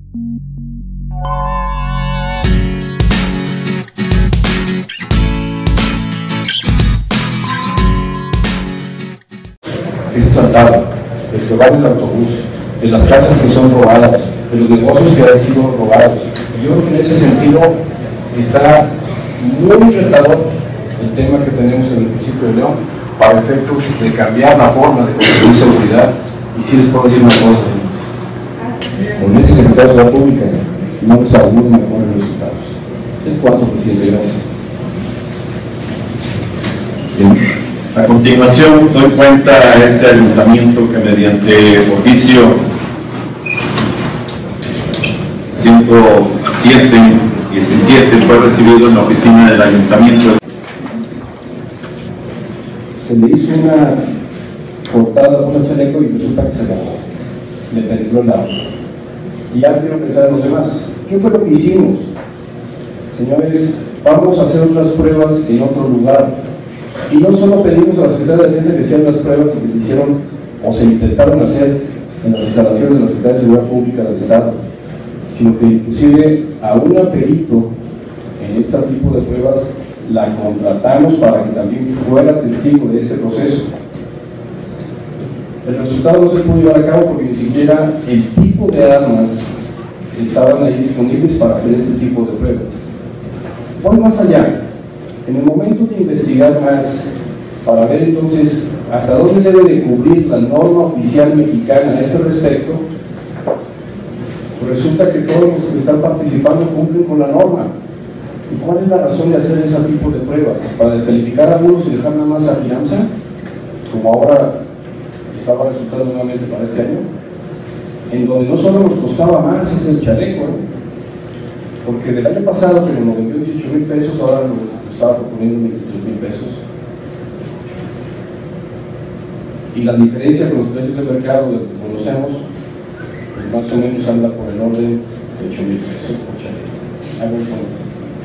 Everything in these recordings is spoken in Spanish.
Es asaltado, el que va en el autobús, de las casas que son robadas, de los negocios que han sido robados. Yo creo que en ese sentido está muy retador el tema que tenemos en el municipio de León para efectos de cambiar la forma de construir seguridad. Y sí les puedo decir una cosa, señores, con ese secretario de Seguridad Pública vamos a algunos mejores resultados. Es cuanto, presidente, gracias. A continuación, doy cuenta a este ayuntamiento que mediante oficio 107-17 fue recibido en la oficina del ayuntamiento. Se le hizo una cortada con el chaleco y resulta que se acabó. Le penetró el agua. Y ya quiero pensar en los demás. ¿Qué fue lo que hicimos? Señores, vamos a hacer otras pruebas en otro lugar. Y no solo pedimos a la Secretaría de Defensa que hicieran las pruebas que se hicieron o se intentaron hacer en las instalaciones de la Secretaría de Seguridad Pública del Estado, sino que inclusive a una perito en este tipo de pruebas la contratamos para que también fuera testigo de este proceso. El resultado no se pudo llevar a cabo porque ni siquiera el tipo de armas estaban ahí disponibles para hacer este tipo de pruebas. Voy más allá. En el momento de investigar más, para ver entonces hasta dónde debe de cubrir la norma oficial mexicana a este respecto, pues resulta que todos los que están participando cumplen con la norma. ¿Y cuál es la razón de hacer ese tipo de pruebas? ¿Para descalificar a algunos y dejar nada más a fianza? Como ahora estaba resultando nuevamente para este año, en donde no solo nos costaba más el chaleco, porque del año pasado que nos vendió 18,000 pesos, ahora nos estaba proponiendo 23,000 pesos. Y la diferencia con los precios del mercado que conocemos, pues más o menos anda por el orden de 8,000 pesos por chaleco. Hago cuentas.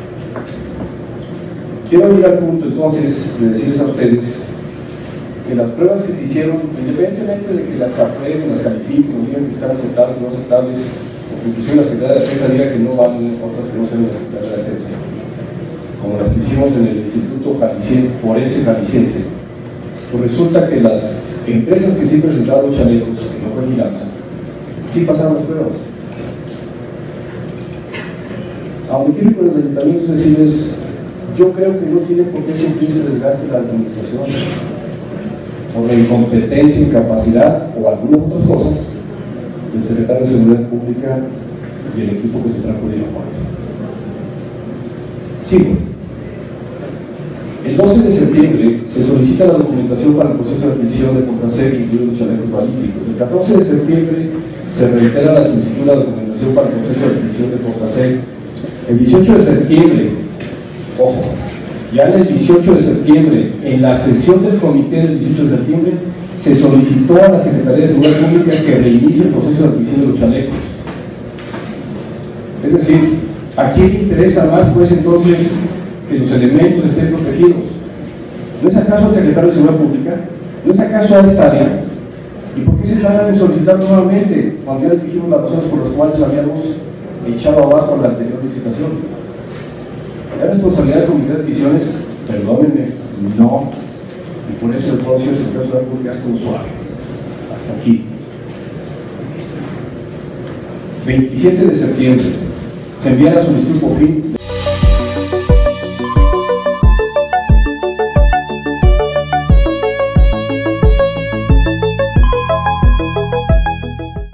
Quiero ir al punto entonces de decirles a ustedes que las pruebas que se hicieron, independientemente de que las aprueben, las califiquen, digan que están aceptables o no aceptables, o que inclusive la Secretaría de Defensa diga que no valen, otras que no sean de la Secretaría de Defensa, como las que hicimos en el Instituto Forense Jalisciense, pues resulta que las empresas que sí presentaron chalecos, que no fue Gilanza, sí pasaron las pruebas. Aunque quiero con el ayuntamiento decirles, yo creo que no tiene por qué sufrirse desgaste la administración por la incompetencia, incapacidad o algunas otras cosas del secretario de Seguridad Pública y el equipo que se trajo de apoyo. Sí, el 12 de septiembre se solicita la documentación para el proceso de adquisición de Contrasec, incluidos los chalecos balísticos. El 14 de septiembre se reitera la solicitud de la documentación para el proceso de adquisición de Contrasec. El 18 de septiembre, ojo, ya en el 18 de septiembre, en la sesión del comité del 18 de septiembre, se solicitó a la Secretaría de Seguridad Pública que reinicie el proceso de adquisición de los chalecos. Es decir, ¿a quién le interesa más, pues, entonces, que los elementos estén protegidos? ¿No es acaso al Secretario de Seguridad Pública? ¿No es acaso a esta área? ¿Y por qué se tardan en solicitar nuevamente, cuando ya les dijimos las razones por las cuales habíamos echado abajo la anterior licitación? ¿La responsabilidad del Comité de Adquisiciones? Perdónenme, no. Y por eso el proceso del Secretario de Seguridad Pública es como suave. Hasta aquí. 27 de septiembre se envía la solicitud por fin.